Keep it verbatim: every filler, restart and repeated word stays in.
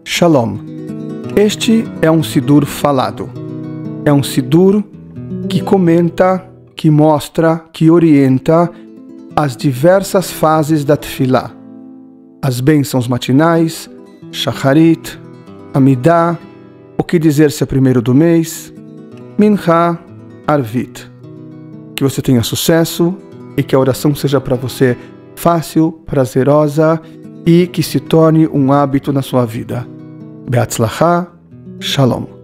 Shalom. Este é um Sidur falado. É um Sidur que comenta, que mostra, que orienta as diversas fases da Tefilá. As bênçãos matinais, Shacharit, Amidah, o que dizer se é primeiro do mês, Mincha, Arvit. Que você tenha sucesso e que a oração seja para você fácil, prazerosa e que se torne um hábito na sua vida. Be'atzlachá, Shalom.